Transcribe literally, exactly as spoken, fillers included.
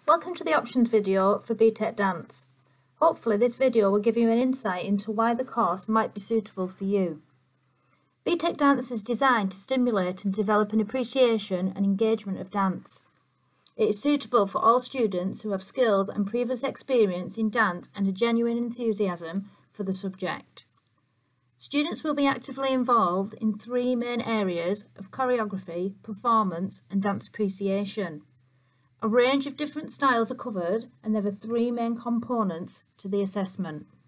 Welcome to the options video for B Tech Dance. Hopefully this video will give you an insight into why the course might be suitable for you. B Tech Dance is designed to stimulate and develop an appreciation and engagement of dance. It is suitable for all students who have skills and previous experience in dance and a genuine enthusiasm for the subject. Students will be actively involved in three main areas of choreography, performance and dance appreciation. A range of different styles are covered and there are three main components to the assessment.